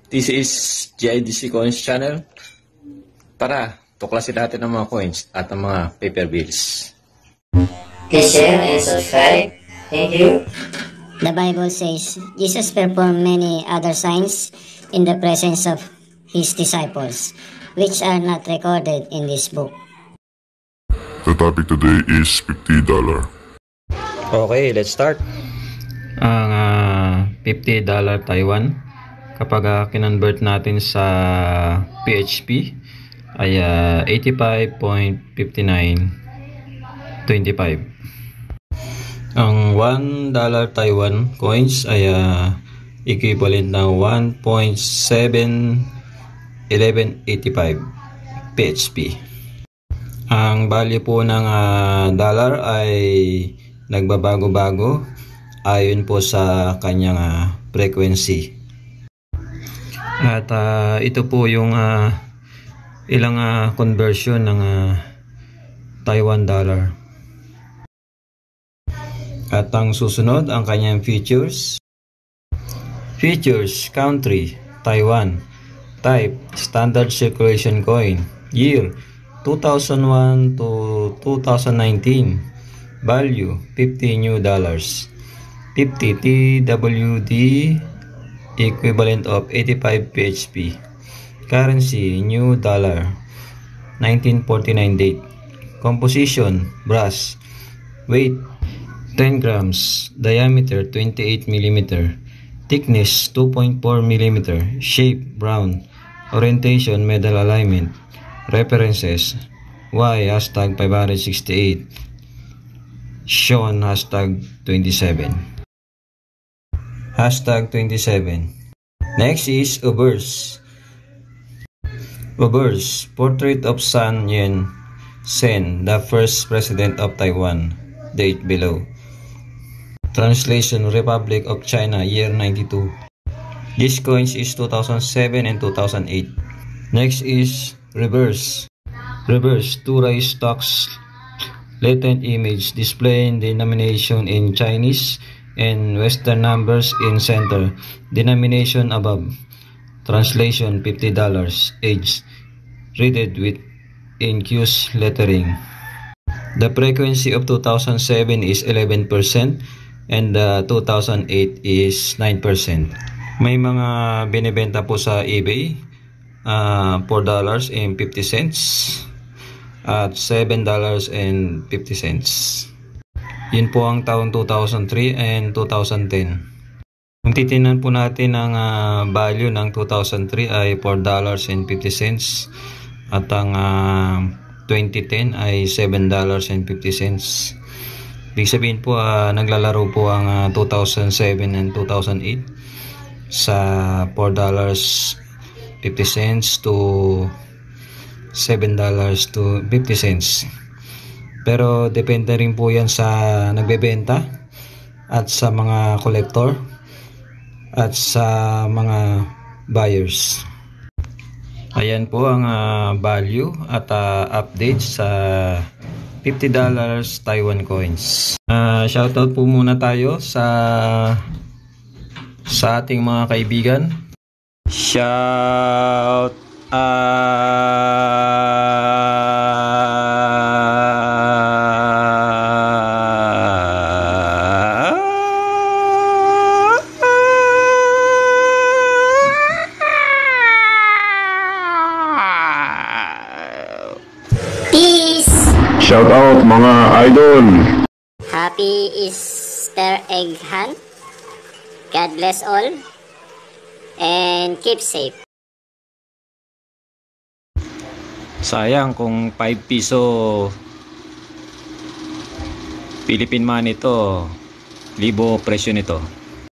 This is Gidc Coins Channel para tuklasin natin ang mga coins at ang mga paper bills. Please share and subscribe. Thank you. The Bible says Jesus performed many other signs in the presence of his disciples, which are not recorded in this book. The topic today is $50. Okay, let's start. Ang $50 Taiwan, kapag kinonvert natin sa PHP ay 85.5925. Ang $1 Taiwan coins ay equivalent ng 1.71185 PHP. Ang value po ng dollar ay nagbabago-bago ayon po sa kanyang frequency. At ito po yung ilang conversion ng Taiwan dollar. At ang susunod, ang kanyang features. Features, country, Taiwan. Type, standard circulation coin. Year, 2001 to 2019. Value, 50 new dollars. 50 TWD, equivalent of 85 PHP. Currency, new dollar. 1949 date. Composition, brass. Weight, 10 grams. Diameter, 28 mm. Thickness, 2.4 mm. Shape, brown. Orientation, medal alignment. References, Y, hashtag 568. Sean, hashtag 27. Hashtag 27. Next is Obverse. Obverse, portrait of Sun Yat-sen, the first president of Taiwan. Date below. Translation, Republic of China, year 92. This coins is 2007 and 2008. Next is Reverse. Reverse, two rice stocks, latent image, displaying denomination in Chinese and Western numbers in center, denomination above. Translation, $50. Age, read with incuse lettering. The frequency of 2007 is 11% and 2008 is 9%. May mga binibenta po sa eBay, $4.50 at $7.50. Yun po ang taon 2003 and 2010. Kung titingnan po natin ang value ng 2003 ay $4.50 at ang 2010 ay $7.50. Ibig sabihin po naglalaro po ang 2007 and 2008 sa $4.50 to $7.50. Pero depende rin po yan sa nagbebenta at sa mga collector at sa mga buyers. Ayan po ang value at update sa $50 Taiwan coins. Shoutout po muna tayo sa ating mga kaibigan. Shout Shout out mga idol! Happy Easter egg hunt. God bless all and keep safe. Sayang kung 5 piso Philippine money ito, libo presyo nito.